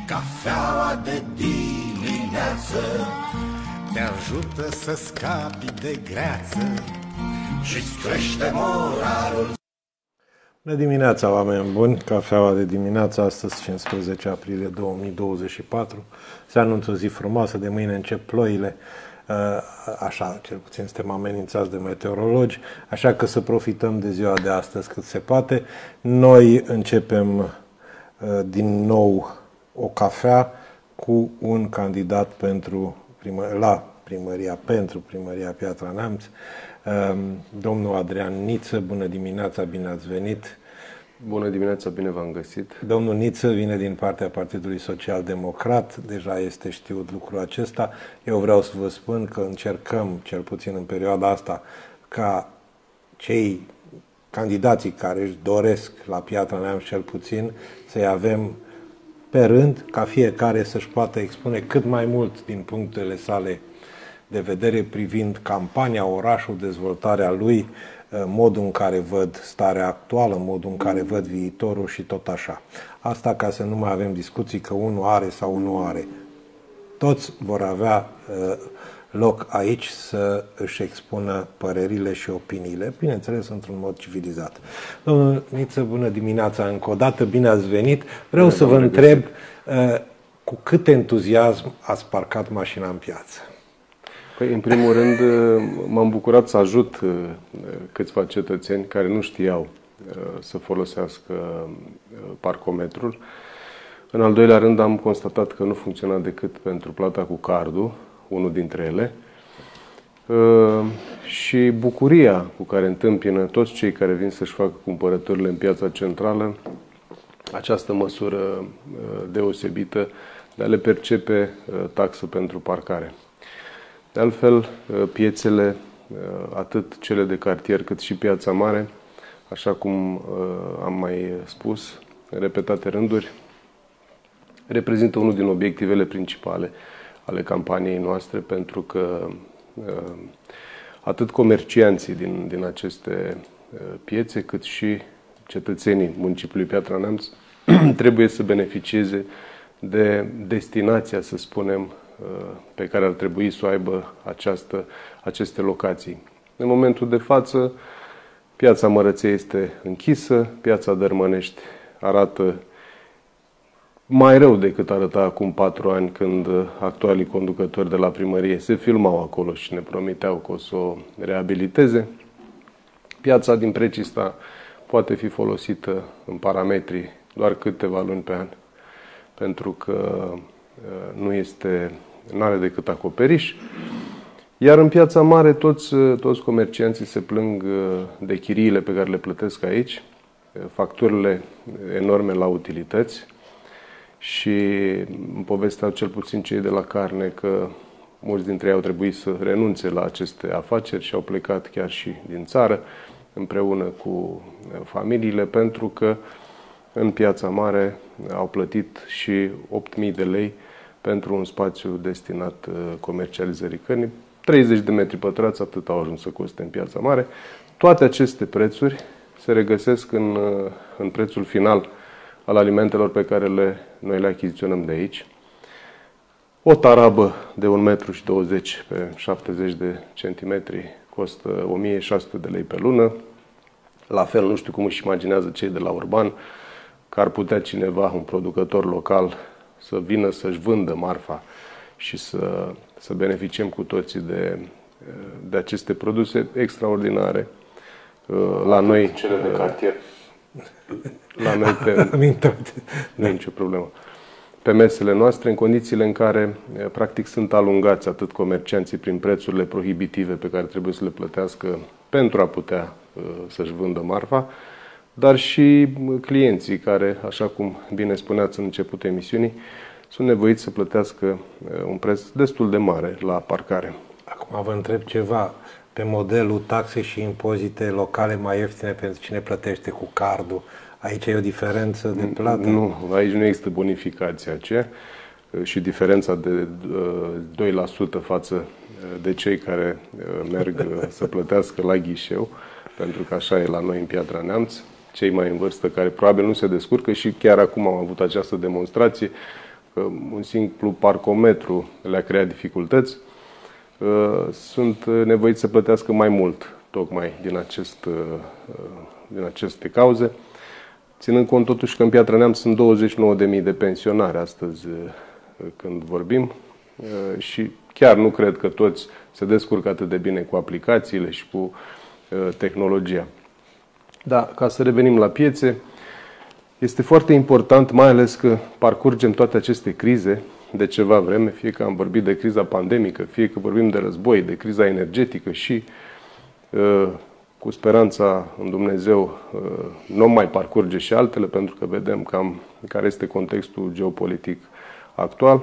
Cafeaua de dimineață te ajută să scapi de greață și-ți crește moralul. Bună dimineața, oameni buni! Cafeaua de dimineață, astăzi 15 aprilie 2024. Se anunță o zi frumoasă, de mâine încep ploile. Așa, cel puțin suntem amenințați de meteorologi, așa că să profităm de ziua de astăzi cât se poate. Noi începem din nou o cafea cu un candidat pentru primăria Piatra Neamț, domnul Adrian Niță. Bună dimineața, bine ați venit! Bună dimineața, bine v-am găsit! Domnul Niță vine din partea Partidului Social Democrat, deja este știut lucrul acesta. Eu vreau să vă spun că încercăm, cel puțin în perioada asta, ca cei candidații care își doresc la Piatra Neamț cel puțin, să-i avem pe rând, ca fiecare să-și poată expune cât mai mult din punctele sale de vedere privind campania, orașul, dezvoltarea lui, modul în care văd starea actuală, modul în care văd viitorul și tot așa. Asta ca să nu mai avem discuții că unul are sau nu are. Toți vor avea loc aici să își expună părerile și opiniile, bineînțeles într-un mod civilizat. Domnul Niță, bună dimineața încă o dată, bine ați venit. Vreau să vă întreb cu cât entuziasm ați parcat mașina în piață? Păi, în primul rând, m-am bucurat să ajut câțiva cetățeni care nu știau să folosească parcometrul. În al doilea rând, am constatat că nu funcționa decât pentru plata cu cardul, unul dintre ele, și bucuria cu care întâmpină toți cei care vin să-și facă cumpărăturile în piața centrală, această măsură deosebită de a le percepe taxă pentru parcare. De altfel, piețele, atât cele de cartier cât și Piața Mare, așa cum am mai spus în repetate rânduri, reprezintă unul din obiectivele principale ale campaniei noastre, pentru că atât comercianții din aceste piețe, cât și cetățenii municipiului Piatra Neamț trebuie să beneficieze de destinația, să spunem, pe care ar trebui să o aibă aceste locații. În momentul de față, Piața Mărăței este închisă, Piața Dărmănești arată mai rău decât arăta acum 4 ani, când actualii conducători de la primărie se filmau acolo și ne promiteau că o să o reabiliteze. Piața din Precista poate fi folosită în parametri doar câteva luni pe an, pentru că nu are decât acoperiș. Iar în Piața Mare toți comercianții se plâng de chiriile pe care le plătesc aici, facturile enorme la utilități, și îmi povesteau cel puțin cei de la carne că mulți dintre ei au trebuit să renunțe la aceste afaceri și au plecat chiar și din țară împreună cu familiile, pentru că în Piața Mare au plătit și 8.000 de lei pentru un spațiu destinat comercializării cărnii. 30 de metri pătrați, atât au ajuns să coste în Piața Mare. Toate aceste prețuri se regăsesc în prețul final al alimentelor pe care noi le achiziționăm de aici. O tarabă de 1,20 m pe 70 de centimetri costă 1.600 de lei pe lună. La fel, nu știu cum își imaginează cei de la Urban că ar putea cineva, un producător local, să vină să-și vândă marfa și să beneficiem cu toții de aceste produse extraordinare. La noi, cele de cartier. La noi nu e nicio problemă. Pe mesele noastre, în condițiile în care practic sunt alungați atât comercianții prin prețurile prohibitive pe care trebuie să le plătească pentru a putea să-și vândă marfa, dar și clienții care, așa cum bine spuneați în începutul emisiunii, sunt nevoiți să plătească un preț destul de mare la parcare. Acum vă întreb ceva. Pe modelul taxe și impozite locale mai ieftine pentru cine plătește cu cardul, aici e o diferență de plată? Nu, aici nu există bonificația aceea și diferența de 2% față de cei care merg să plătească la ghișeu, pentru că așa e la noi în Piatra Neamț. Cei mai în vârstă care probabil nu se descurcă și chiar acum am avut această demonstrație, că un simplu parcometru le-a creat dificultăți, sunt nevoiți să plătească mai mult, tocmai din aceste cauze. Ținând cont totuși că în Piatra Neamț sunt 29.000 de pensionari astăzi când vorbim și chiar nu cred că toți se descurcă atât de bine cu aplicațiile și cu tehnologia. Da, ca să revenim la piețe, este foarte important, mai ales că parcurgem toate aceste crize de ceva vreme, fie că am vorbit de criza pandemică, fie că vorbim de război, de criza energetică și cu speranța în Dumnezeu nu mai parcurge și altele, pentru că vedem cam care este contextul geopolitic actual.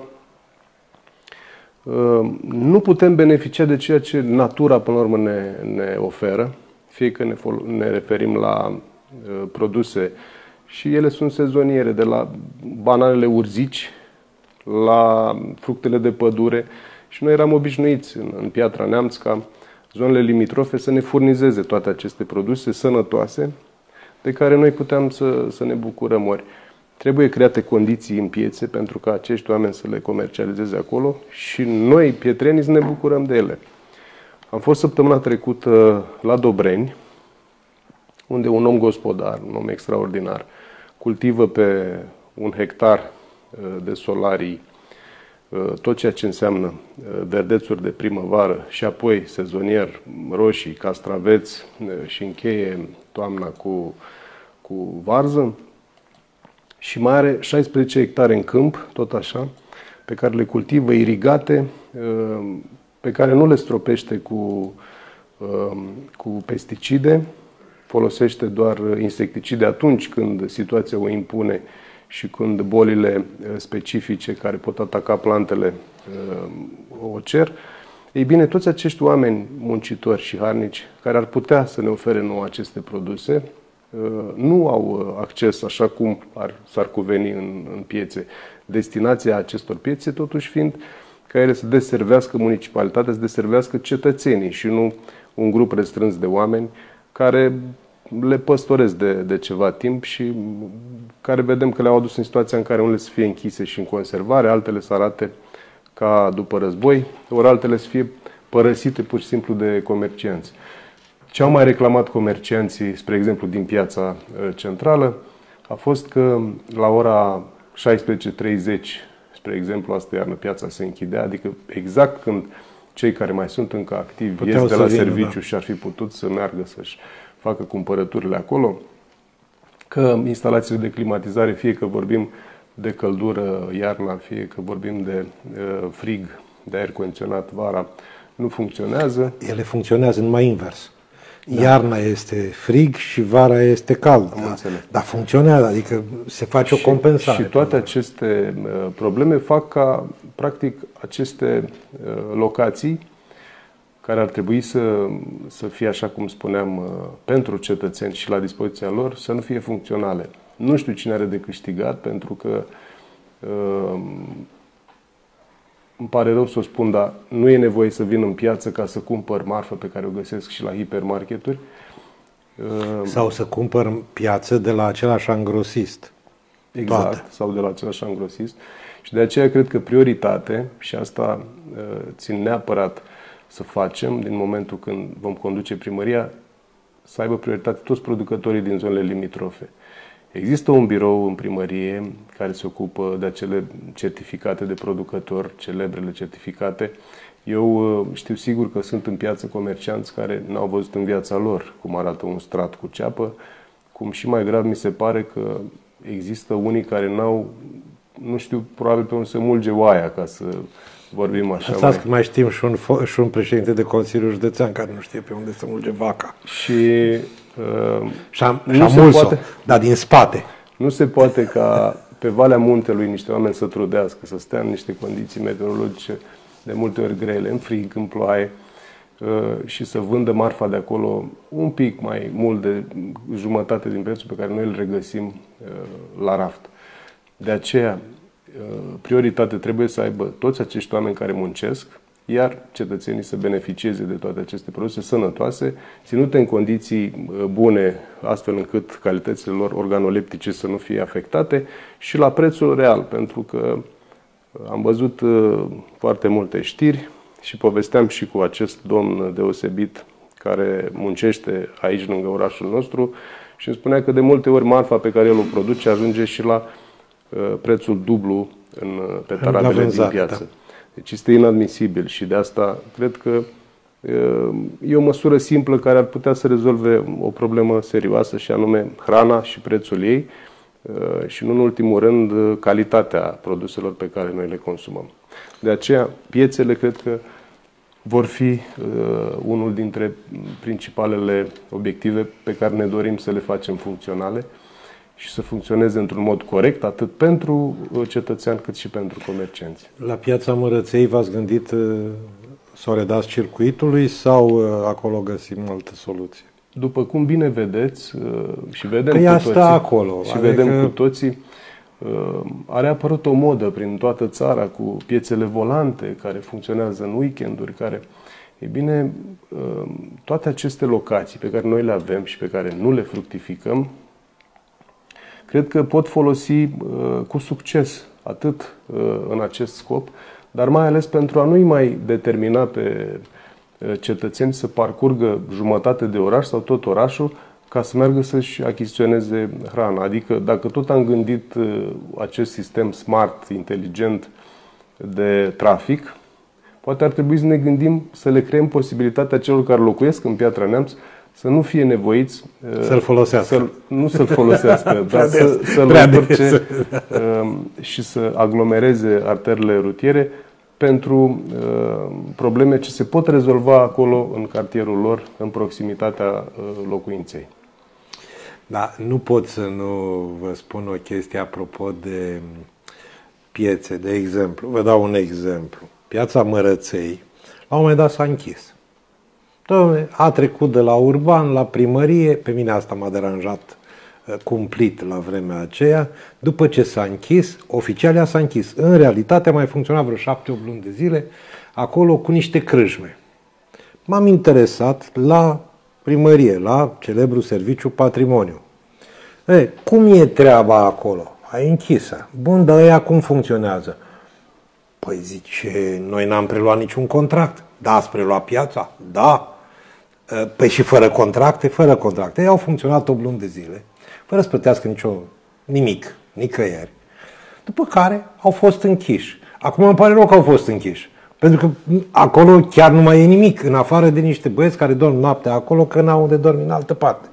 Nu putem beneficia de ceea ce natura până la urmă ne oferă, fie că ne referim la produse și ele sunt sezoniere, de la bananele urzici la fructele de pădure, și noi eram obișnuiți în Piatra Neamț ca zonele limitrofe să ne furnizeze toate aceste produse sănătoase de care noi puteam să ne bucurăm. Ori trebuie create condiții în piețe pentru ca acești oameni să le comercializeze acolo și noi, pietrenii, să ne bucurăm de ele. Am fost săptămâna trecută la Dobreni, unde un om gospodar, un om extraordinar, cultivă pe 1 hectar de solarii tot ceea ce înseamnă verdețuri de primăvară și apoi sezonier roșii, castraveți și încheie toamna cu varză. Și mai are 16 hectare în câmp, tot așa, pe care le cultivă irigate, pe care nu le stropește cu pesticide, folosește doar insecticide atunci când situația o impune și când bolile specifice care pot ataca plantele o cer. Ei bine, toți acești oameni muncitori și harnici care ar putea să ne ofere nouă aceste produse, nu au acces așa cum s-ar cuveni în piețe. Destinația acestor piețe totuși fiind ca ele să deservească municipalitatea, să deservească cetățenii și nu un grup restrâns de oameni care le păstoresc de ceva timp și care vedem că le-au adus în situația în care unele să fie închise și în conservare, altele să arate ca după război, ori altele să fie părăsite pur și simplu de comercianți. Ce au mai reclamat comercianții, spre exemplu, din piața centrală, a fost că la ora 16:30, spre exemplu, astă iarnă piața se închidea, adică exact când cei care mai sunt încă activi ies de la serviciu și ar fi putut să meargă să-și facă cumpărăturile acolo, că instalațiile de climatizare, fie că vorbim de căldură iarna, fie că vorbim de frig, de aer condiționat vara, nu funcționează. Ele funcționează numai invers. Da. Iarna este frig și vara este cald. Dar funcționează, adică se face o compensare. Și toate aceste probleme fac ca, practic, aceste locații care ar trebui să fie, așa cum spuneam, pentru cetățeni și la dispoziția lor, să nu fie funcționale. Nu știu cine are de câștigat, pentru că îmi pare rău să o spun, dar nu e nevoie să vin în piață ca să cumpăr marfă pe care o găsesc și la hipermarketuri. Sau să cumpăr în piață de la același angrosist. Exact, toate. Sau de la același angrosist. Și de aceea cred că prioritate, și asta țin neapărat să facem din momentul când vom conduce primăria, să aibă prioritate toți producătorii din zonele limitrofe. Există un birou în primărie care se ocupă de acele certificate de producători, celebrele certificate. Eu știu sigur că sunt în piață comercianți care n-au văzut în viața lor cum arată un strat cu ceapă, cum și mai grav mi se pare că există unii care n-au, nu știu, probabil pe unde se mulge oaia, ca să vorbim așa. Asta mai știm și un președinte de Consiliul Județean care nu știe pe unde se mulge vaca. Și-a mulț-o, dar din spate. Nu se poate ca pe Valea Muntelui niște oameni să trudească, să stea în niște condiții meteorologice de multe ori grele, în frig, în ploaie, și să vândă marfa de acolo un pic mai mult de jumătate din prețul pe care noi îl regăsim la raft. De aceea, prioritate trebuie să aibă toți acești oameni care muncesc, iar cetățenii să beneficieze de toate aceste produse sănătoase, ținute în condiții bune, astfel încât calitățile lor organoleptice să nu fie afectate și la prețul real, pentru că Am văzut foarte multe știri și povesteam și cu acest domn deosebit care muncește aici lângă orașul nostru și îmi spunea că de multe ori marfa pe care el o produce ajunge și la prețul dublu pe tarabele din piață. Da. Deci este inadmisibil și de asta cred că e o măsură simplă care ar putea să rezolve o problemă serioasă și anume hrana și prețul ei și nu în ultimul rând calitatea produselor pe care noi le consumăm. De aceea piețele cred că vor fi unul dintre principalele obiective pe care ne dorim să le facem funcționale și să funcționeze într-un mod corect, atât pentru cetățean cât și pentru comercianți. La Piața Mărăței v-ați gândit să o redați circuitului sau acolo găsim altă soluție? După cum bine vedeți și vedem că cu toții, acolo, și vedem cu toții, a reapărut o modă prin toată țara cu piețele volante care funcționează în weekenduri, care, e bine, toate aceste locații pe care noi le avem și pe care nu le fructificăm, cred că pot folosi cu succes atât în acest scop, dar mai ales pentru a nu-i mai determina pe cetățeni să parcurgă jumătate de oraș sau tot orașul ca să meargă să-și achiziționeze hrana. Adică dacă tot am gândit acest sistem smart, inteligent de trafic, poate ar trebui să ne gândim să le creăm posibilitatea celor care locuiesc în Piatra Neamț să nu fie nevoiți să-l folosească. Nu să-l folosească, dar să-l întorce și să aglomereze arterele rutiere pentru probleme ce se pot rezolva acolo în cartierul lor, în proximitatea locuinței. Da, nu pot să nu vă spun o chestie apropo de piețe. De exemplu, vă dau un exemplu. Piața Mărăței, la un moment dat s-a închis. A trecut de la urban la primărie, pe mine asta m-a deranjat cumplit la vremea aceea. După ce s-a închis, oficial s-a închis. În realitate a mai funcționat vreo 7-8 luni de zile acolo cu niște crâșme. M-am interesat la primărie, la celebrul serviciu Patrimoniu. Cum e treaba acolo? E închisă. Bun, dar ăia cum funcționează? Păi zice, noi n-am preluat niciun contract. Da, ați preluat piața? Da. Păi și fără contracte? Fără contracte. Ei au funcționat 8 luni de zile, fără să plătească nimic, nicăieri. După care au fost închiși. Acum îmi pare rău că au fost închiși. Pentru că acolo chiar nu mai e nimic, în afară de niște băieți care dorm noaptea acolo, că n-au unde dormi în altă parte.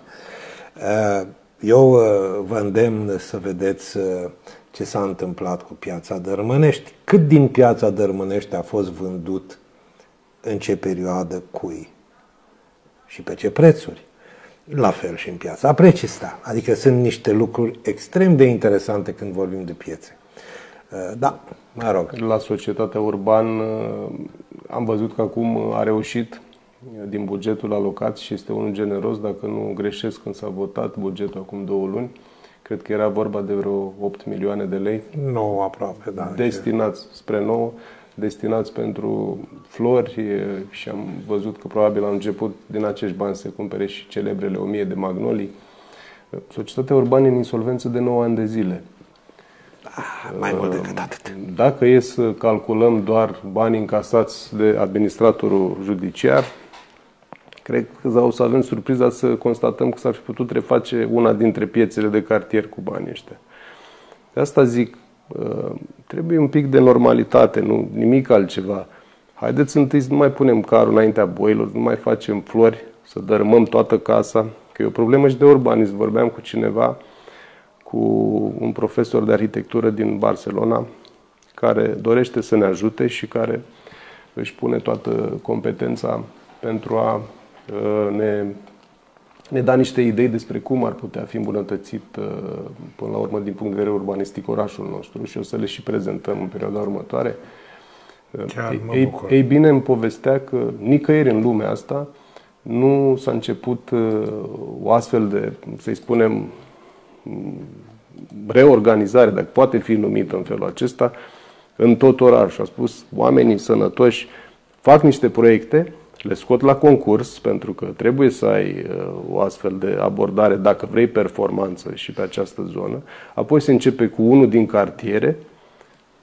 Eu vă îndemn să vedeți ce s-a întâmplat cu Piața Dărmănești. Cât din Piața Dărmănești a fost vândut în ce perioadă cui și pe ce prețuri. La fel și în Piața Precista. Adică sunt niște lucruri extrem de interesante când vorbim de piețe. Da, mă rog. La Societatea Urban am văzut că acum a reușit din bugetul alocat și este unul generos, dacă nu greșesc, când s-a votat bugetul acum 2 luni, cred că era vorba de vreo 8 milioane de lei. 9 aproape, da. Destinați spre 9, destinați pentru flori și am văzut că probabil la început din acești bani se cumpere și celebrele 1000 de magnolii. Societatea Urbană în insolvență de 9 ani de zile. Mai mult decât atât. Dacă e să calculăm doar banii încasați de administratorul judiciar, cred că o să avem surpriza să constatăm că s-ar fi putut reface una dintre piețele de cartier cu banii ăștia. De asta zic, trebuie un pic de normalitate, nu nimic altceva. Haideți întâi să nu mai punem carul înaintea boilor, nu mai facem flori, să dărâmăm toată casa, că e o problemă și de urbanism. Vorbeam cu cineva, cu un profesor de arhitectură din Barcelona, care dorește să ne ajute și care își pune toată competența pentru a ne da niște idei despre cum ar putea fi îmbunătățit până la urmă din punct de vedere urbanistic orașul nostru și o să le și prezentăm în perioada următoare. Ei bine, îmi povestea că nicăieri în lumea asta nu s-a început o astfel de, să-i spunem, reorganizare, dacă poate fi numită în felul acesta, în tot orașul. A spus, oamenii sănătoși fac niște proiecte, le scot la concurs, pentru că trebuie să ai o astfel de abordare dacă vrei performanță și pe această zonă. Apoi se începe cu unul din cartiere,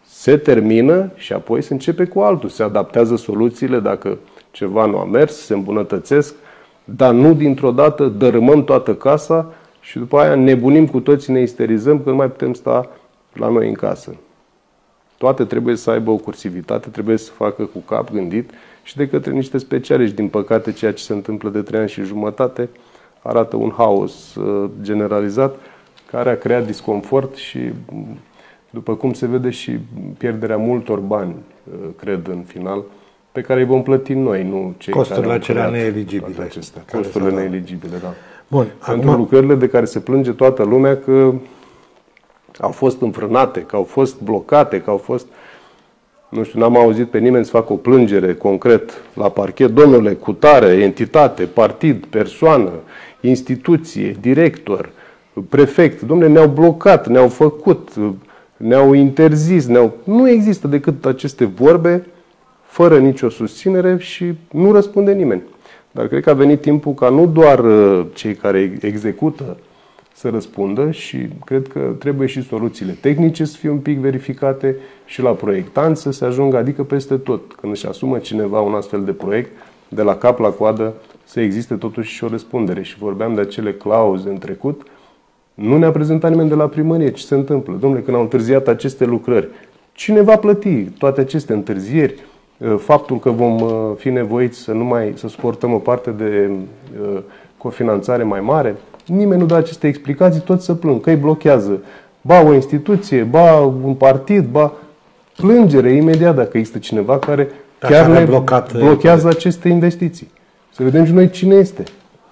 se termină și apoi se începe cu altul. Se adaptează soluțiile dacă ceva nu a mers, se îmbunătățesc, dar nu dintr-o dată dărâmăm toată casa și după aia nebunim cu toții, ne isterizăm că nu mai putem sta la noi în casă. Toate trebuie să aibă o cursivitate, trebuie să facă cu cap gândit și de către niște specialiști. Din păcate, ceea ce se întâmplă de 3 ani și jumătate arată un haos generalizat care a creat disconfort și, după cum se vede, și pierderea multor bani, cred, în final, pe care îi vom plăti noi, nu cei costurile care acelea neeligibile. Costurile neeligibile, da. Bun, pentru lucrările de care se plânge toată lumea că au fost înfrânate, că au fost blocate, că au fost... Nu știu, n-am auzit pe nimeni să facă o plângere concret la parchet. Domnule, cutare, entitate, partid, persoană, instituție, director, prefect. Domnule, ne-au blocat, ne-au făcut, ne-au interzis. Nu există decât aceste vorbe, fără nicio susținere și nu răspunde nimeni. Dar cred că a venit timpul ca nu doar cei care execută să răspundă și cred că trebuie și soluțiile tehnice să fie un pic verificate și la proiectanți să se ajungă, adică peste tot. Când își asumă cineva un astfel de proiect, de la cap la coadă, să existe totuși și o răspundere. Și vorbeam de acele clauze în trecut, nu ne-a prezentat nimeni de la primărie ce se întâmplă. Dom'le, când au întârziat aceste lucrări, cine va plăti toate aceste întârzieri? Faptul că vom fi nevoiți să suportăm o parte de cofinanțare mai mare? Nimeni nu dă aceste explicații, toți se plâng, că îi blochează. Ba o instituție, ba un partid, ba plângere imediat dacă există cineva care chiar ne blochează aceste investiții. Să vedem și noi cine este.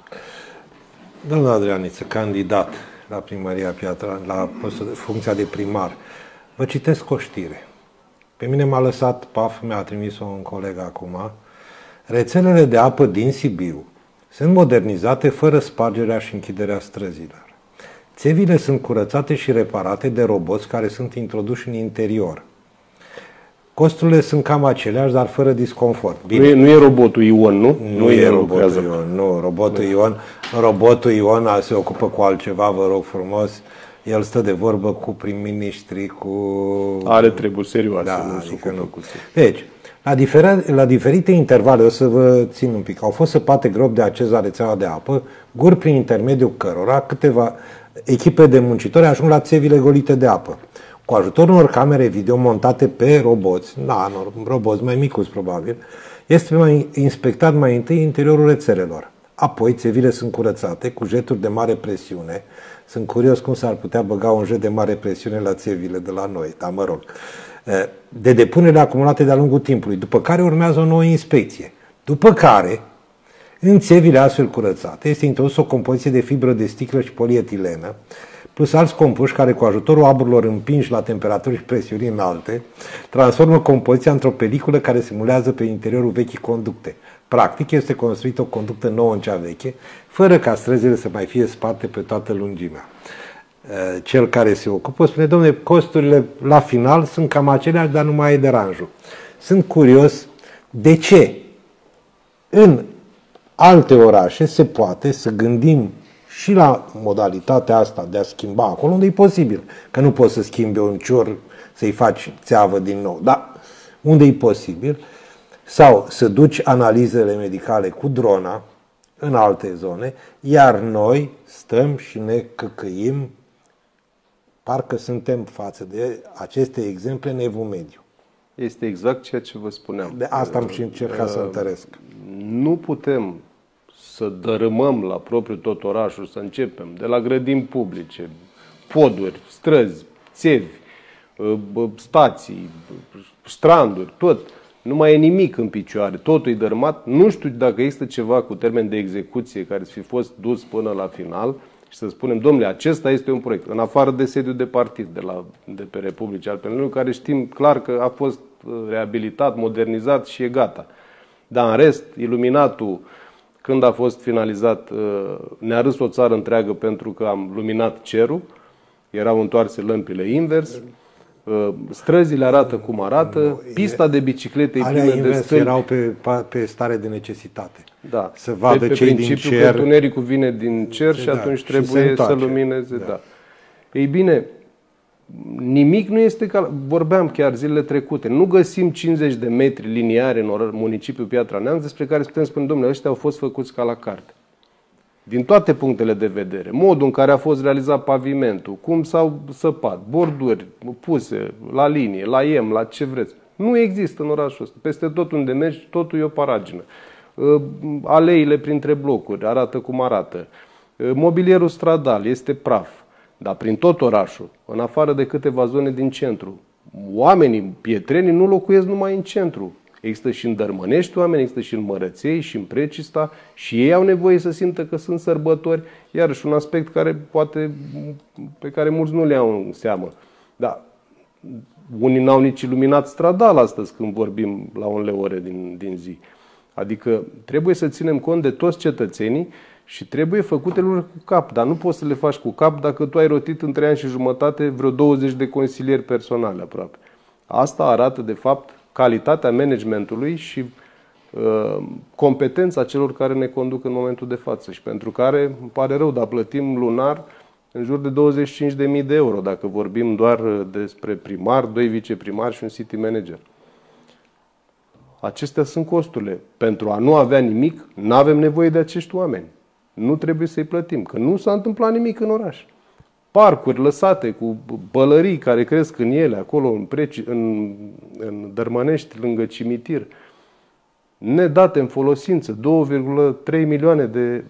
Domnul Adrianiță, candidat la primăria Piatra, la funcția de primar, vă citesc o știre. Pe mine m-a lăsat paf, mi-a trimis-o un coleg acum. Rețelele de apă din Sibiu sunt modernizate fără spargerea și închiderea străzilor. Țevile sunt curățate și reparate de roboți care sunt introduși în interior. Costurile sunt cam aceleași, dar fără disconfort. Bine. Nu e robotul Ion, nu? Nu e robotul Ion, nu. Robotul Ion se ocupă cu altceva, vă rog frumos. El stă de vorbă cu prim-ministri, cu... Are treburi serioase. Da, adică nu. Deci, la diferite intervale, o să vă țin un pic, au fost săpate gropi de acces la rețeaua de apă, guri prin intermediul cărora câteva echipe de muncitori ajung la țevile golite de apă. Cu ajutorul unor camere video montate pe roboți, roboți mai micuți probabil, este inspectat mai întâi interiorul rețelelor. Apoi țevile sunt curățate cu jeturi de mare presiune. Sunt curios cum s-ar putea băga un jet de mare presiune la țevile de la noi, dar mă rog. De depunere acumulate de-a lungul timpului, după care urmează o nouă inspecție. După care, în țevile astfel curățate, este introdusă o compoziție de fibră de sticlă și polietilenă, plus alți compuși care, cu ajutorul aburilor împinși la temperaturi și presiuni înalte, transformă compoziția într-o peliculă care simulează pe interiorul vechii conducte. Practic, este construită o conductă nouă în cea veche, fără ca străzile să mai fie sparte pe toată lungimea. Cel care se ocupă spune, domnule, costurile la final sunt cam aceleași, dar nu mai e deranjul. Sunt curios de ce în alte orașe se poate să gândim și la modalitatea asta de a schimba acolo unde e posibil. Că nu poți să schimbi un cior, să-i faci țeavă din nou, dar unde e posibil, sau să duci analizele medicale cu drona în alte zone, iar noi stăm și ne căcăim, parcă suntem față de aceste exemple în evul mediu. Este exact ceea ce vă spuneam. De asta am și încercat să întăresc. Nu putem să dărâmăm la propriu tot orașul, să începem de la grădini publice, poduri, străzi, țevi, stații, stranduri, tot. Nu mai e nimic în picioare, totul e dărâmat. Nu știu dacă există ceva cu termen de execuție care să fi fost dus până la final și să spunem, domnule, acesta este un proiect, în afară de sediul de partid de pe Republicii Alpene, care știm clar că a fost reabilitat, modernizat și e gata. Dar în rest, iluminatul, când a fost finalizat, ne-a râs o țară întreagă pentru că am luminat cerul, erau întoarse lămpile invers, străzile arată cum arată, pista de biciclete e plină de stâlpi. Erau pe stare de necesitate. Da. Să vadă pe cei din cer. Că întunericul vine din cer și atunci trebuie să lumineze. Da. Ei bine, nimic nu este ca... Vorbeam chiar zilele trecute. Nu găsim 50 de metri liniare în municipiul Piatra Neamț despre care putem spune, domnule, ăștia au fost făcuți ca la carte. Din toate punctele de vedere. Modul în care a fost realizat pavimentul, cum s-au săpat, borduri puse la linie, la IEM, la ce vreți. Nu există în orașul ăsta. Peste tot unde mergi, totul e o paragină. Aleile printre blocuri arată cum arată. Mobilierul stradal este praf. Dar prin tot orașul, în afară de câteva zone din centru, oamenii, pietrenii, nu locuiesc numai în centru. Există și în Dărmănești oameni, există și în Mărăței, și în Precista, și ei au nevoie să simtă că sunt sărbători. Iarăși un aspect pe care mulți nu le au în seamă. Dar unii n-au nici iluminat stradal astăzi când vorbim la unele ore din zi. Adică trebuie să ținem cont de toți cetățenii și trebuie făcute lucruri cu cap. Dar nu poți să le faci cu cap dacă tu ai rotit în 3 ani și jumătate vreo 20 de consilieri personale aproape. Asta arată, de fapt, calitatea managementului și competența celor care ne conduc în momentul de față și pentru care, îmi pare rău, dar plătim lunar în jur de 25.000 de euro, dacă vorbim doar despre primar, 2 viceprimari și un city manager. Acestea sunt costurile. Pentru a nu avea nimic, nu avem nevoie de acești oameni. Nu trebuie să-i plătim, că nu s-a întâmplat nimic în oraș. Parcuri lăsate cu bălării care cresc în ele, acolo în Dărmănești, lângă cimitir, nedate în folosință, 2,3 milioane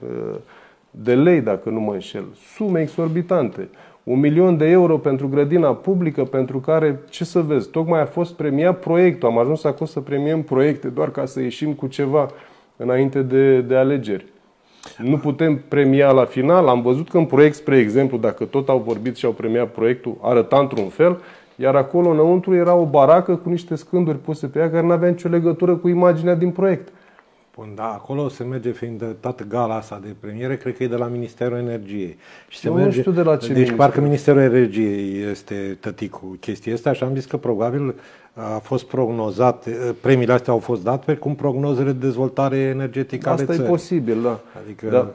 de lei, dacă nu mă înșel, sume exorbitante. 1 milion de euro pentru grădina publică, pentru care, ce să vezi, tocmai a fost premiat proiectul. Am ajuns acum să premiem proiecte doar ca să ieșim cu ceva înainte de alegeri. Nu putem premia la final. Am văzut că în proiect, spre exemplu, dacă tot au vorbit și au premiat proiectul, arăta într-un fel, iar acolo înăuntru era o baracă cu niște scânduri puse pe ea care nu avea nicio legătură cu imaginea din proiect. Bun, da, acolo se merge, fiind toată gala asta de premiere, cred că e de la Ministerul Energiei. Și se nu știu de la ce deci minister. parcă Ministerul Energiei este tăticul chestia asta și am zis că probabil a fost prognozat, premiile astea au fost date cum prognozele de dezvoltare energetică ale țării. Asta e posibil, da. Adică,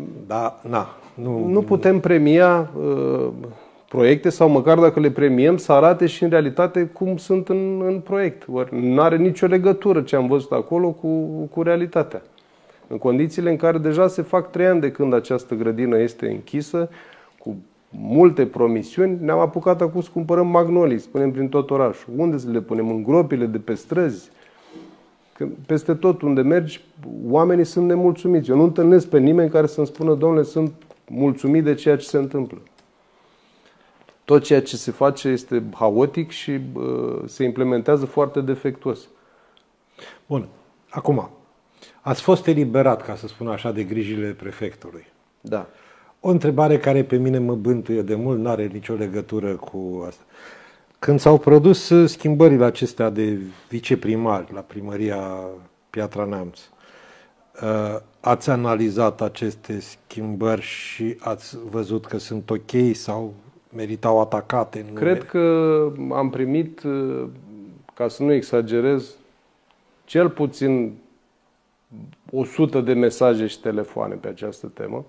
nu putem premia proiecte sau măcar dacă le premiem să arate și în realitate cum sunt în proiect. Nu are nicio legătură ce am văzut acolo cu realitatea. În condițiile în care deja se fac 3 ani de când această grădină este închisă, cu multe promisiuni, ne-am apucat acum să cumpărăm magnolii, spunem prin tot orașul. Unde să le punem? În gropile de pe străzi? Că peste tot unde mergi, oamenii sunt nemulțumiți. Eu nu întâlnesc pe nimeni care să-mi spună, domnule, sunt mulțumit de ceea ce se întâmplă. Tot ceea ce se face este haotic și se implementează foarte defectuos. Bun. Acum, ați fost eliberat, ca să spun așa, de grijile prefectului. Da. O întrebare care pe mine mă bântuie de mult, nu are nicio legătură cu asta. Când s-au produs schimbările acestea de viceprimari la primăria Piatra Neamț, ați analizat aceste schimbări și ați văzut că sunt ok sau meritau atacate? Cred că am primit, ca să nu exagerez, cel puțin 100 de mesaje și telefoane pe această temă.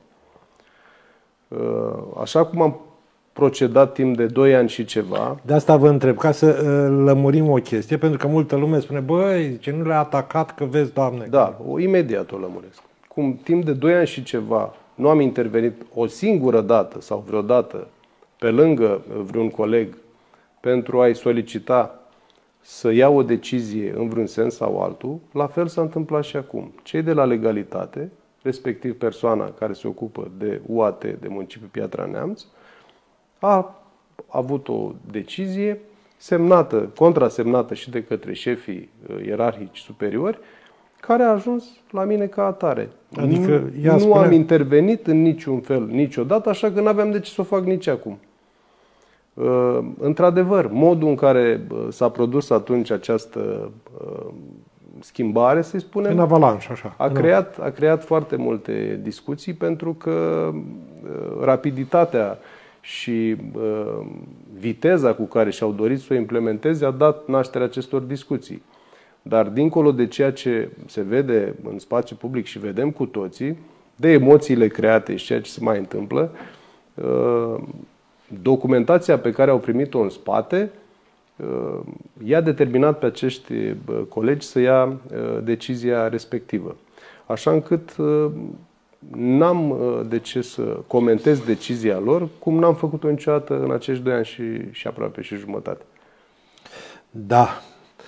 Așa cum am procedat timp de 2 ani și ceva. De asta vă întreb, ca să lămurim o chestie, pentru că multă lume spune, băi, ce nu le-a atacat, că vezi, Doamne. Da, imediat o lămuresc. Cum timp de 2 ani și ceva nu am intervenit o singură dată sau vreodată pe lângă vreun coleg pentru a-i solicita să ia o decizie în vreun sens sau altul, la fel s-a întâmplat și acum. Cei de la legalitate, respectiv persoana care se ocupă de UAT, de municipiul Piatra Neamț, a avut o decizie semnată, contrasemnată și de către șefii ierarhici superiori, care a ajuns la mine ca atare. Adică nu am intervenit în niciun fel, niciodată, așa că nu aveam de ce să o fac nici acum. Într-adevăr, modul în care s-a produs atunci această schimbare, să-i spunem, în avalanșă, așa. A creat foarte multe discuții, pentru că rapiditatea și viteza cu care și-au dorit să o implementeze a dat naștere acestor discuții. Dar dincolo de ceea ce se vede în spațiu public și vedem cu toții, de emoțiile create și ceea ce se mai întâmplă, documentația pe care au primit-o în spate i-a determinat pe acești colegi să ia decizia respectivă. Așa încât n-am de ce să comentez decizia lor, cum n-am făcut-o niciodată în acești 2 ani și aproape și jumătate. Da.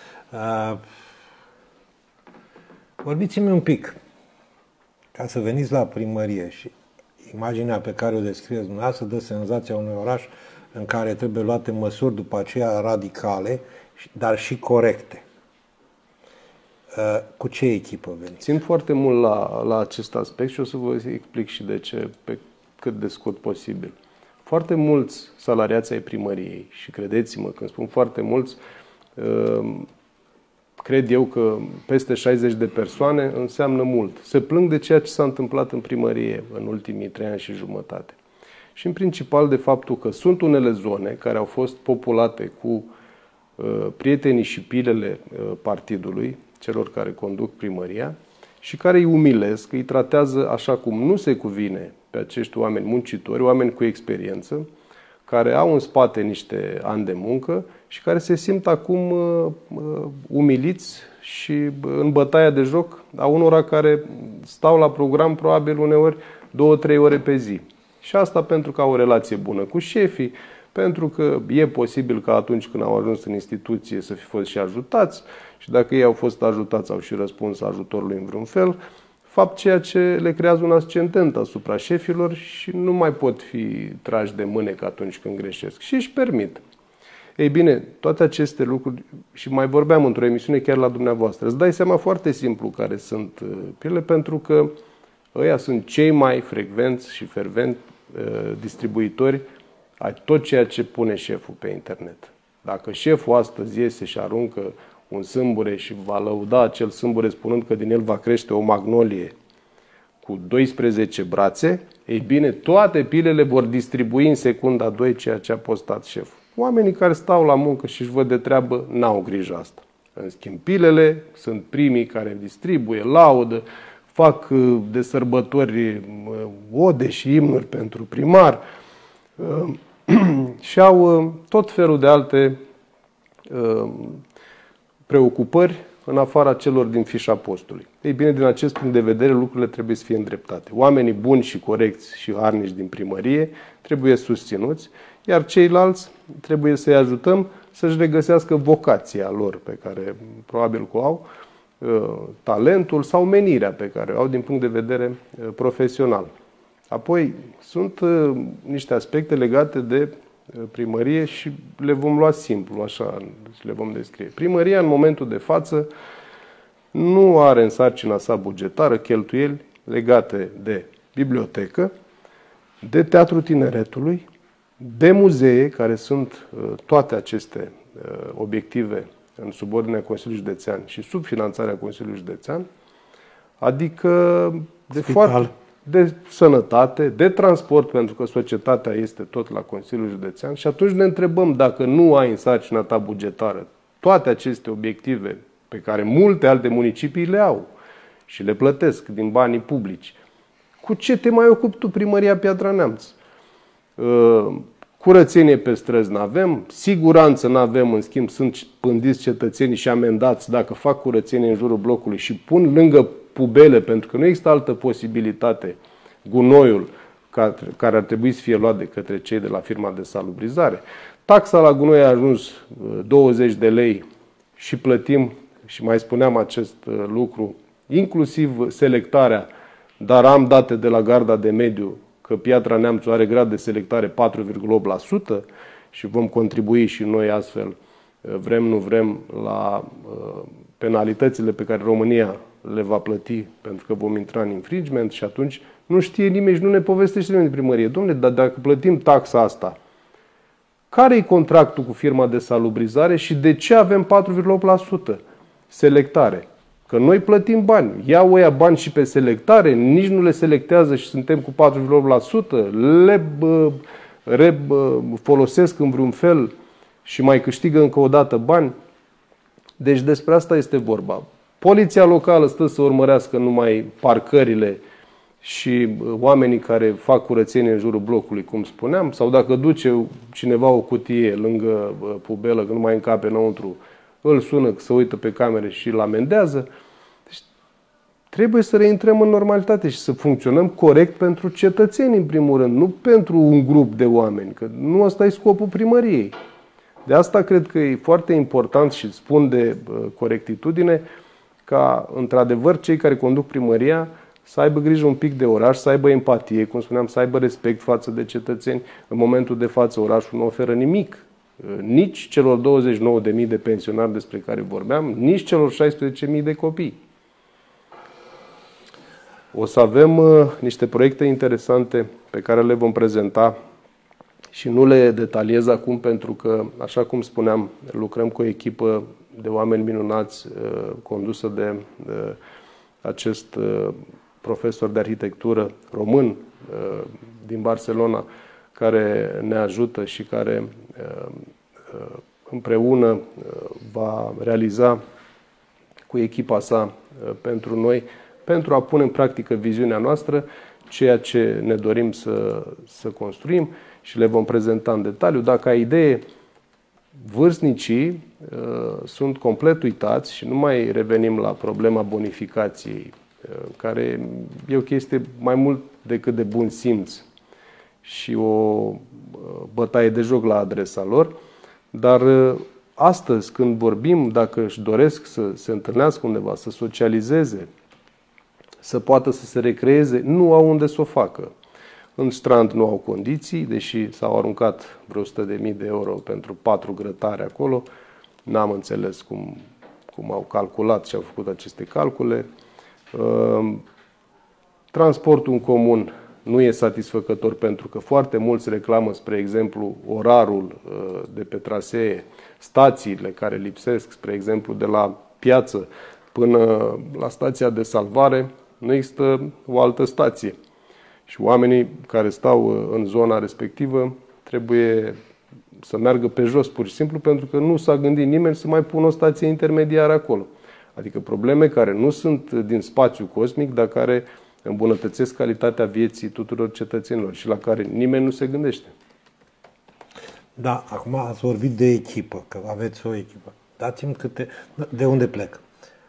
Vorbiți-mi un pic, ca să veniți la primărie și imaginea pe care o descrieți dumneavoastră dă senzația unui oraș în care trebuie luate măsuri după aceea radicale, dar și corecte. Cu ce echipă veniți? Țin foarte mult la acest aspect și o să vă explic și de ce, pe cât de scurt posibil. Foarte mulți salariați ai primăriei, și credeți-mă, când spun foarte mulți, cred eu că peste 60 de persoane înseamnă mult. Se plâng de ceea ce s-a întâmplat în primărie în ultimii 3 ani și jumătate. Și în principal de faptul că sunt unele zone care au fost populate cu prietenii și pilele partidului, celor care conduc primăria, și care îi umilesc, îi tratează așa cum nu se cuvine pe acești oameni muncitori, oameni cu experiență, care au în spate niște ani de muncă și care se simt acum umiliți și în bătaia de joc a unora care stau la program probabil uneori 2-3 ore pe zi. Și asta pentru că au o relație bună cu șefii, pentru că e posibil că atunci când au ajuns în instituție să fi fost și ajutați și dacă ei au fost ajutați, au și răspuns ajutorului în vreun fel, fapt ceea ce le creează un ascendent asupra șefilor și nu mai pot fi trași de mânecă atunci când greșesc și își permit. Ei bine, toate aceste lucruri, și mai vorbeam într-o emisiune chiar la dumneavoastră, îți dai seama foarte simplu care sunt pilele, pentru că ăia sunt cei mai frecvenți și ferventi distribuitori ai tot ceea ce pune șeful pe internet. Dacă șeful astăzi iese și aruncă un sâmbure și va lăuda acel sâmbure spunând că din el va crește o magnolie cu 12 brațe, ei bine, toate pilele vor distribui în secunda 2 ceea ce a postat șeful. Oamenii care stau la muncă și își văd de treabă n-au grijă asta. În schimb, pilele sunt primii care distribuie, laudă, fac de sărbători ode și imnuri pentru primar și au tot felul de alte preocupări în afara celor din fișa postului. Ei bine, din acest punct de vedere, lucrurile trebuie să fie îndreptate. Oamenii buni și corecți și harnici din primărie trebuie susținuți, iar ceilalți trebuie să-i ajutăm să-și regăsească vocația lor pe care probabil că o au, talentul sau menirea pe care o au din punct de vedere profesional. Apoi sunt niște aspecte legate de primărie și le vom lua simplu, așa le vom descrie. Primăria, în momentul de față, nu are în sarcina sa bugetară cheltuieli legate de bibliotecă, de Teatrul Tineretului, de muzee, care sunt toate aceste obiective în subordinea Consiliului Județean și sub finanțarea Consiliului Județean, adică de sănătate, de transport, pentru că societatea este tot la Consiliul Județean și atunci ne întrebăm dacă nu ai în sarcina ta bugetară toate aceste obiective pe care multe alte municipii le au și le plătesc din banii publici. Cu ce te mai ocupi tu, Primăria Piatra Neamț? Curățenie pe străzi n-avem, siguranță n-avem, în schimb sunt pândiți cetățenii și amendați dacă fac curățenie în jurul blocului și pun lângă pubele, pentru că nu există altă posibilitate, gunoiul care ar trebui să fie luat de către cei de la firma de salubrizare. Taxa la gunoi a ajuns 20 de lei și plătim, și mai spuneam acest lucru, inclusiv selectarea, dar am date de la Garda de Mediu că Piatra Neamțu are grad de selectare 4,8% și vom contribui și noi astfel, vrem nu vrem, la penalitățile pe care România le va plăti pentru că vom intra în infringement și atunci nu știe nimeni și nu ne povestește nimeni de primărie. Dom'le, dar dacă plătim taxa asta, care e contractul cu firma de salubrizare și de ce avem 4,8% selectare? Că noi plătim bani. Iau ăia bani și pe selectare, nici nu le selectează și suntem cu 4,8%, le folosesc în vreun fel și mai câștigă încă o dată bani. Deci despre asta este vorba. Poliția locală stă să urmărească numai parcările și oamenii care fac curățenie în jurul blocului, cum spuneam, sau dacă duce cineva o cutie lângă pubelă, că nu mai încape înăuntru, îl sună, să uită pe camere și îl amendează. Deci, trebuie să reintrăm în normalitate și să funcționăm corect pentru cetățeni, în primul rând, nu pentru un grup de oameni, că nu ăsta e scopul primăriei. De asta cred că e foarte important și spun de corectitudine ca, într-adevăr, cei care conduc primăria să aibă grijă un pic de oraș, să aibă empatie, cum spuneam, să aibă respect față de cetățeni. În momentul de față, orașul nu oferă nimic, nici celor 29.000 de pensionari despre care vorbeam, nici celor 16.000 de copii. O să avem niște proiecte interesante pe care le vom prezenta și nu le detaliez acum pentru că, așa cum spuneam, lucrăm cu o echipă de oameni minunați condusă de acest profesor de arhitectură român din Barcelona, care ne ajută și care împreună va realiza cu echipa sa pentru noi, pentru a pune în practică viziunea noastră, ceea ce ne dorim să construim și le vom prezenta în detaliu. Dacă ai idee, vârstnicii sunt complet uitați și nu mai revenim la problema bonificației, care e o chestie mai mult decât de bun simț și o bătaie de joc la adresa lor. Dar astăzi, când vorbim, dacă își doresc să se întâlnească undeva, să socializeze, să poată să se recreeze, nu au unde să o facă. În strand nu au condiții, deși s-au aruncat vreo 100.000 de euro pentru 4 grătare acolo. N-am înțeles cum au calculat și au făcut aceste calcule. Transportul în comun nu e satisfăcător pentru că foarte mulți reclamă, spre exemplu, orarul de pe trasee, stațiile care lipsesc, spre exemplu, de la piață până la stația de salvare, nu există o altă stație. Și oamenii care stau în zona respectivă trebuie să meargă pe jos, pur și simplu, pentru că nu s-a gândit nimeni să mai pună o stație intermediară acolo. Adică probleme care nu sunt din spațiu cosmic, dar care îmbunătățesc calitatea vieții tuturor cetățenilor și la care nimeni nu se gândește. Da, acum ați vorbit de echipă, că aveți o echipă. Dați-mi de unde plec.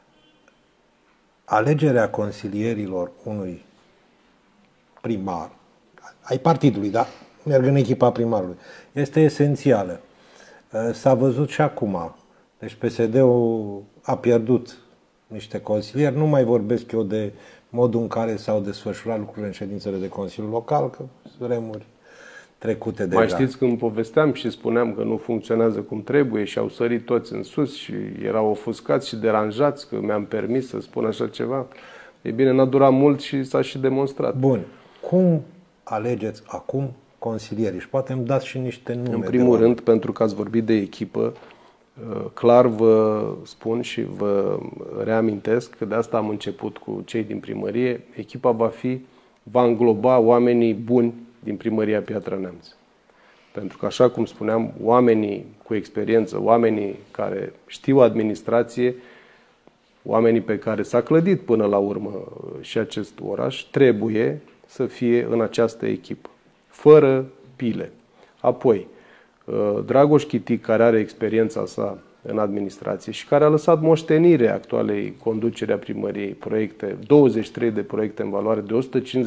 Alegerea consilierilor unui primar, ai partidului, da? Merg în echipa primarului, este esențială. S-a văzut și acum. Deci PSD-ul a pierdut niște consilieri. Nu mai vorbesc eu de modul în care s-au desfășurat lucrurile în ședințele de Consiliul Local, că sunt remuri trecute deja. Mai știți când povesteam și spuneam că nu funcționează cum trebuie și au sărit toți în sus și erau ofuscați și deranjați că mi-am permis să spun așa ceva? E bine, n-a durat mult și s-a și demonstrat. Bun. Cum alegeți acum consilierii? Și poate îmi dați și niște nume. În primul rând, pentru că ați vorbit de echipă, clar vă spun și vă reamintesc că de asta am început cu cei din primărie. Echipa va îngloba oamenii buni din primăria Piatra Neamț. Pentru că, așa cum spuneam, oamenii cu experiență, oamenii care știu administrație, oamenii pe care s-a clădit până la urmă și acest oraș, trebuie să fie în această echipă, fără pile. Apoi, Dragoș Chitic, care are experiența sa în administrație și care a lăsat moștenire actualei conducere a primăriei, 23 de proiecte în valoare de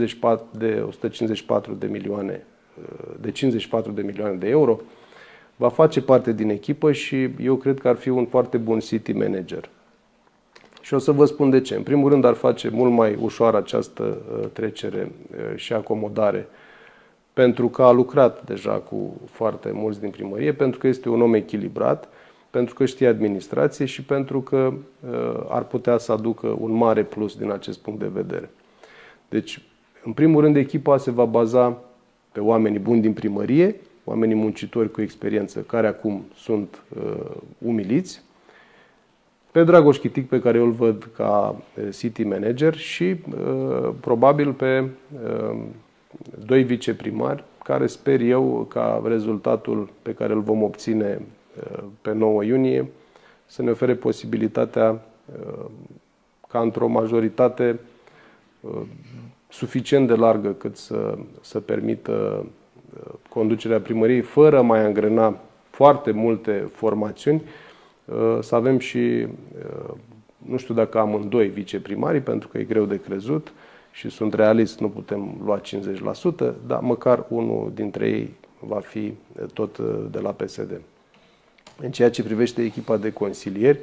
54 de milioane de euro, va face parte din echipă și eu cred că ar fi un foarte bun city manager. Și o să vă spun de ce. În primul rând, ar face mult mai ușoară această trecere și acomodare, pentru că a lucrat deja cu foarte mulți din primărie, pentru că este un om echilibrat, pentru că știe administrație și pentru că ar putea să aducă un mare plus din acest punct de vedere. Deci, în primul rând, echipa se va baza pe oamenii buni din primărie, oamenii muncitori cu experiență, care acum sunt umiliți, pe Dragoș Chitic, pe care eu îl văd ca city manager și probabil pe 2 viceprimari, care sper eu ca rezultatul pe care îl vom obține pe 9 iunie să ne ofere posibilitatea ca într-o majoritate suficient de largă cât să permită conducerea primăriei, fără a mai angrena foarte multe formațiuni, să avem și, nu știu dacă amândoi viceprimarii, pentru că e greu de crezut și sunt realist, nu putem lua 50%, dar măcar unul dintre ei va fi tot de la PSD. În ceea ce privește echipa de consilieri,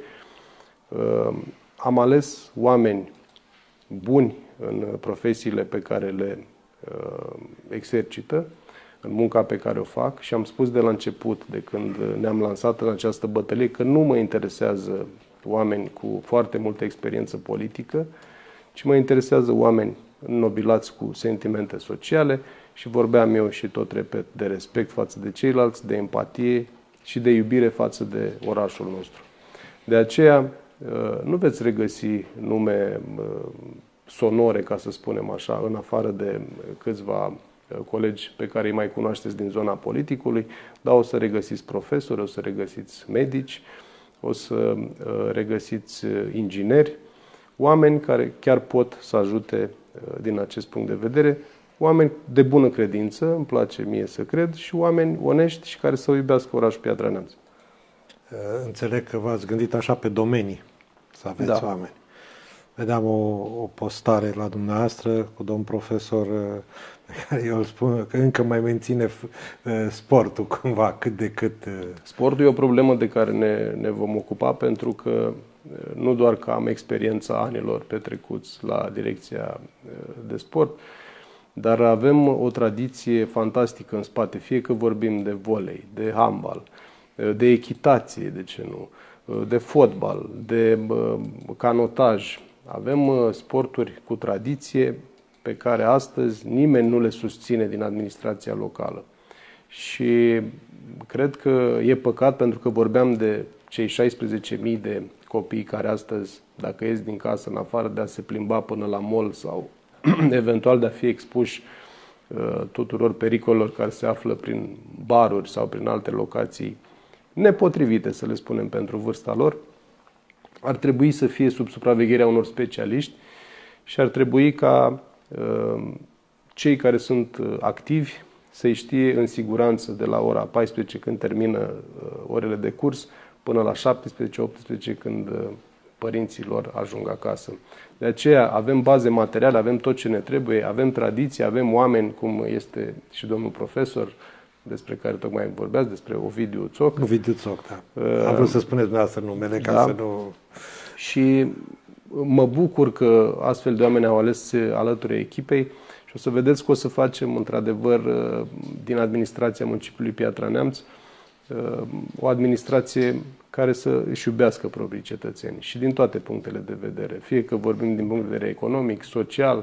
am ales oameni buni în profesiile pe care le exercită, în munca pe care o fac, și am spus de la început, de când ne-am lansat în această bătălie, că nu mă interesează oameni cu foarte multă experiență politică, ci mă interesează oameni înnobilați cu sentimente sociale și vorbeam eu și tot repet de respect față de ceilalți, de empatie și de iubire față de orașul nostru. De aceea nu veți regăsi nume sonore, ca să spunem așa, în afară de câțiva colegi pe care îi mai cunoașteți din zona politicului, dar o să regăsiți profesori, o să regăsiți medici, o să regăsiți ingineri, oameni care chiar pot să ajute din acest punct de vedere, oameni de bună credință, îmi place mie să cred, și oameni onești și care să iubească orașul Piatra Neamț. Înțeleg că v-ați gândit așa pe domenii, să aveți oameni. Vedeam o postare la dumneavoastră cu domn profesor pe care eu îl spun că încă mai menține sportul cumva, cât de cât. Sportul e o problemă de care ne vom ocupa, pentru că nu doar că am experiența anilor petrecuți la direcția de sport, dar avem o tradiție fantastică în spate, fie că vorbim de volei, de handbal, de echitație, de ce nu, de fotbal, de canotaj. Avem sporturi cu tradiție pe care astăzi nimeni nu le susține din administrația locală. Și cred că e păcat, pentru că vorbeam de cei 16.000 de copii care astăzi, dacă ies din casă, în afară de a se plimba până la mall sau eventual de a fi expuși tuturor pericolelor care se află prin baruri sau prin alte locații nepotrivite, să le spunem, pentru vârsta lor, ar trebui să fie sub supravegherea unor specialiști și ar trebui ca cei care sunt activi să-i știe în siguranță de la ora 14 când termină orele de curs până la 17-18 când părinții lor ajung acasă. De aceea avem baze materiale, avem tot ce ne trebuie, avem tradiție, avem oameni, cum este și domnul profesor, despre care tocmai vorbeați, despre Ovidiu Țoc. Ovidiu Țoc, da. Am vrut să spuneți dumneavoastră numele, ca să nu... Și mă bucur că astfel de oameni au ales alături echipei și o să vedeți că o să facem, într-adevăr, din administrația municipiului Piatra Neamț, o administrație care să își iubească proprii cetățeni și din toate punctele de vedere. Fie că vorbim din punct de vedere economic, social,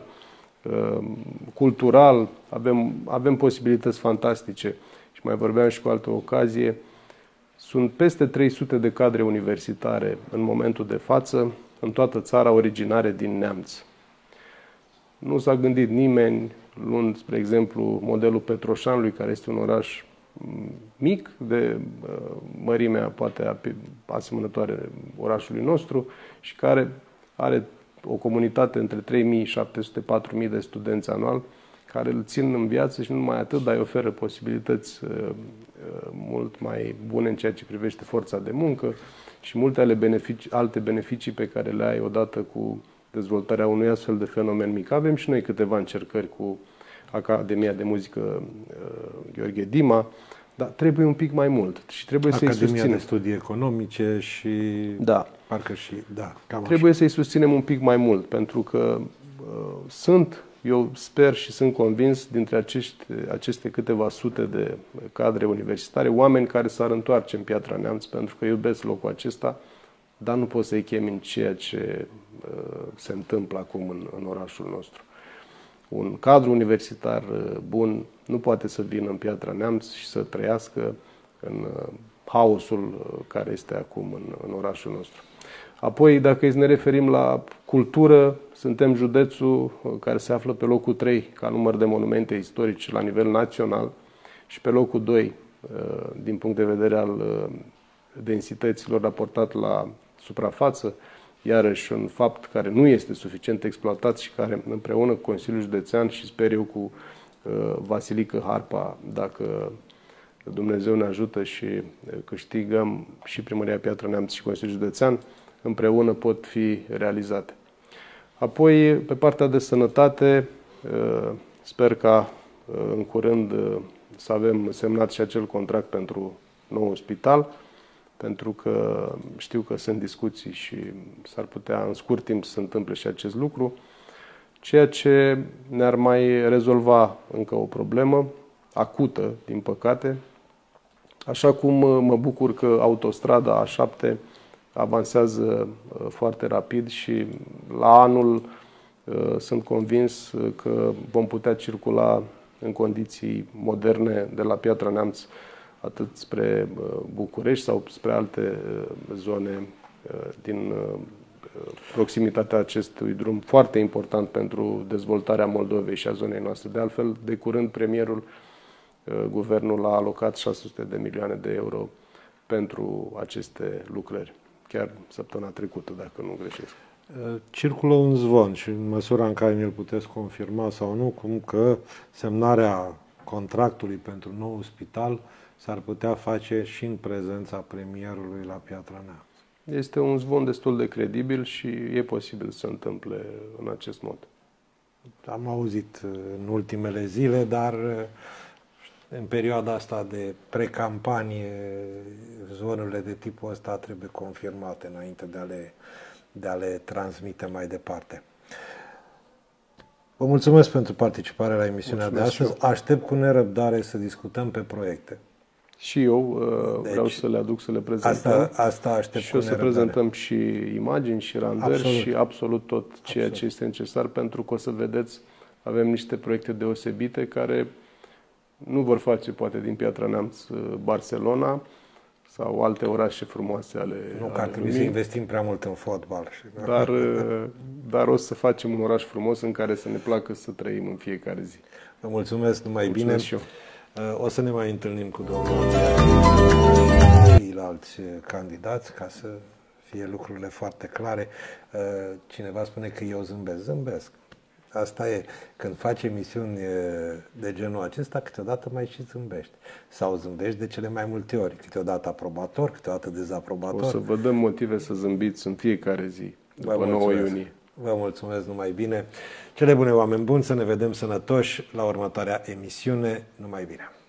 cultural, avem posibilități fantastice. Și mai vorbeam și cu altă ocazie, sunt peste 300 de cadre universitare în momentul de față, în toată țara, originare din Neamț. Nu s-a gândit nimeni, luând, spre exemplu, modelul Petroșanului, care este un oraș mic, de mărimea poate asemănătoare orașului nostru și care are o comunitate între 3.700-4.000 de studenți anual, care îl țin în viață și nu numai atât, dar îi oferă posibilități mult mai bune în ceea ce privește forța de muncă și multe alte beneficii pe care le ai odată cu dezvoltarea unui astfel de fenomen mic. Avem și noi câteva încercări cu Academia de Muzică Gheorghe Dima, dar trebuie un pic mai mult și trebuie să-i susținem. Academia de Studii Economice și... Da. Parcă și... Da, cam trebuie să-i susținem un pic mai mult, pentru că eu sper și sunt convins, dintre aceste câteva sute de cadre universitare, oameni care s-ar întoarce în Piatra Neamț, pentru că iubesc locul acesta, dar nu pot să-i chem în ceea ce se întâmplă acum în orașul nostru. Un cadru universitar bun nu poate să vină în Piatra Neamț și să trăiască în haosul care este acum în orașul nostru. Apoi, dacă ne referim la cultură, suntem județul care se află pe locul 3 ca număr de monumente istorice la nivel național și pe locul 2 din punct de vedere al densităților raportat la suprafață. iarăși un fapt care nu este suficient exploatat și care împreună cu Consiliul Județean și sper eu cu Vasilică Harpa, dacă Dumnezeu ne ajută și câștigăm și Primăria Piatra Neamț și Consiliul Județean, împreună pot fi realizate. Apoi, pe partea de sănătate, sper ca în curând să avem semnat și acel contract pentru nou spital, pentru că știu că sunt discuții și s-ar putea în scurt timp să se întâmple și acest lucru, ceea ce ne-ar mai rezolva încă o problemă acută, din păcate, așa cum mă bucur că autostrada A7 avansează foarte rapid și la anul sunt convins că vom putea circula în condiții moderne de la Piatra Neamț atât spre București sau spre alte zone din proximitatea acestui drum foarte important pentru dezvoltarea Moldovei și a zonei noastre. De altfel, de curând, guvernul a alocat 600 de milioane de euro pentru aceste lucrări. Chiar săptămâna trecută, dacă nu greșesc. Circulă un zvon și în măsura în care mi-l puteți confirma sau nu, cum că semnarea contractului pentru nou spital s-ar putea face și în prezența premierului la Piatra Neamț. Este un zvon destul de credibil și e posibil să se întâmple în acest mod. Am auzit în ultimele zile, dar în perioada asta de precampanie, zonurile de tipul ăsta trebuie confirmate înainte de a le transmite mai departe. Vă mulțumesc pentru participarea la emisiunea de astăzi. Aștept cu nerăbdare să discutăm pe proiecte. Și eu vreau să le aduc, să le prezentăm. Asta aștept și o să prezentăm și imagini, și randări, și absolut tot ceea ce este necesar, pentru că o să vedeți, avem niște proiecte deosebite care nu vor face, poate, din Piatra Neamț Barcelona sau alte orașe frumoase ale lumii. Nu că ar trebui să investim prea mult în fotbal. Dar o să facem un oraș frumos în care să ne placă să trăim în fiecare zi. Vă mulțumesc, numai bine. Și eu. O să ne mai întâlnim cu domnul ceilalți candidați ca să fie lucrurile foarte clare. Cineva spune că eu zâmbesc. Asta e. Când faci emisiuni de genul acesta, câteodată mai și zâmbești. Sau zâmbești de cele mai multe ori. Câteodată aprobator, câteodată dezaprobator. O să vă dăm motive să zâmbiți în fiecare zi, după 9 iunie. Vă mulțumesc, numai bine. Cele bune, oameni buni, să ne vedem sănătoși la următoarea emisiune. Numai bine.